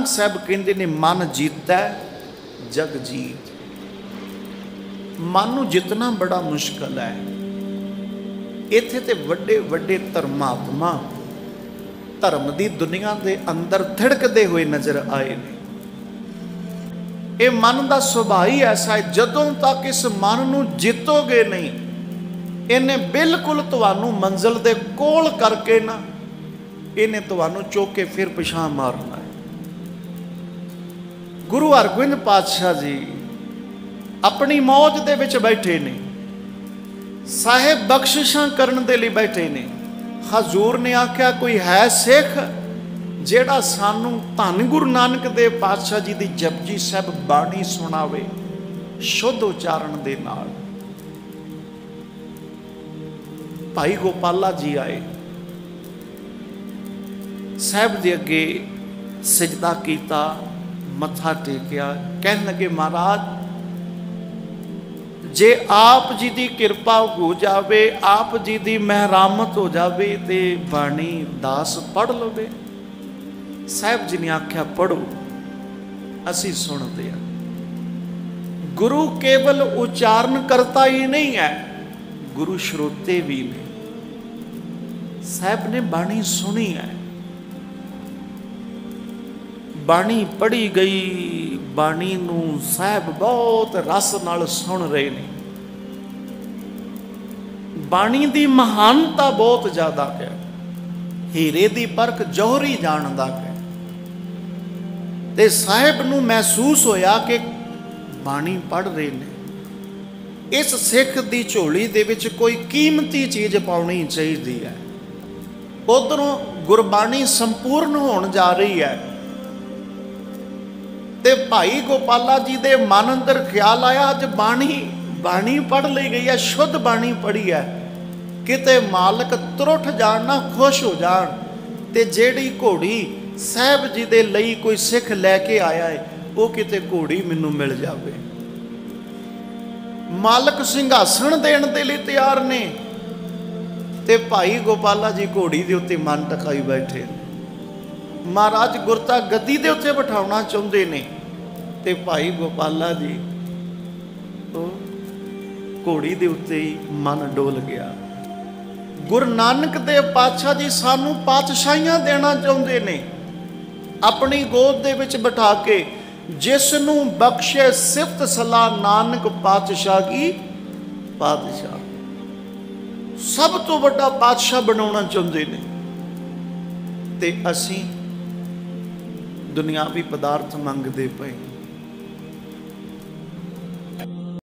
नानक साहब कहते ने मन जीता जग जीत। मन नूं जितना बड़ा मुश्किल है। इत्थे ते वड्डे वड्डे धर्मात्मा धर्म की दुनिया के अंदर थिड़कते हुए नजर आए ने। ये मन का सुभाव ही ऐसा है, जदों तक इस मन नूं जितोगे नहीं, इन्हें बिल्कुल तुहानूं मंजिल दे कोल करके ना, इन्हें तुहानूं चुक के फिर पिछां मारना है। गुरु हरगोबिंद पातशाह जी अपनी मौज दे विच बैठे ने, साहिब बख्शिशां करन दे लई बैठे ने। हजूर ने आख्या कोई है सिख जेड़ा सानू धन गुरु नानक देव पातशाह जी की जपजी साहब बाणी सुनावे शुद्ध उचारण दे नाल। भाई गोपाला जी आए, साहब दे अगे सजदा कीता, मत्था टेकिया, कहन लगे महाराज जे आप जी की कृपा हो जावे, आप जी की महरामत हो जावे ते बाणी दास पढ़ लवे। साहब जी ने आख्या पढ़ो, असी सुनते हैं। गुरु केवल उच्चारण करता ही नहीं है, गुरु श्रोते भी ने। साहब ने बाणी सुनी है, बाणी पढ़ी गई, बाणी नूं साहब बहुत रस नाल सुन रहे ने। बाणी दी महानता बहुत ज्यादा है, हीरे दी परख जौहरी जानदा है। ते साहब नूं महसूस होया कि बाणी पढ़ रहे ने, इस सिख दी झोली दे विच कोई कीमती चीज़ पाउणी चाहिदी है। उधरों गुरबाणी संपूर्ण होण जा रही है ते भाई गोपाला जी दे मन अंदर ख्याल आया अज बाणी पढ़ ली गई है, शुद्ध बाणी पढ़ी है, किते मालक तुरठ जान ना खुश हो जान ते जेड़ी घोड़ी साहब जी दे लई कोई सिख लैके आया है वो किते घोड़ी मैनू मिल जावे। मालक सिंघासन देण दे लई तैयार ने ते भाई गोपाला जी घोड़ी दे उत्ते मन टकाई बैठे। महाराज गुरता गद्दी दे उत्ते बिठाउणा चाहुंदे ने ते भाई गोपाला जी तो घोड़ी दे उत्ते ही मन डोल गया। गुरु नानक देव पातशाह जी सानू पातशाहियां देना चाहुंदे ने, अपनी गोद दे विच बिठा के, जिसनू बख्शे सिफत सलाह नानक पातशाह की पातशाह। सब तो बड़ा पातशाह बनाना चाहुंदे ने ते असीं दुनियावी पदार्थ मंगदे पए।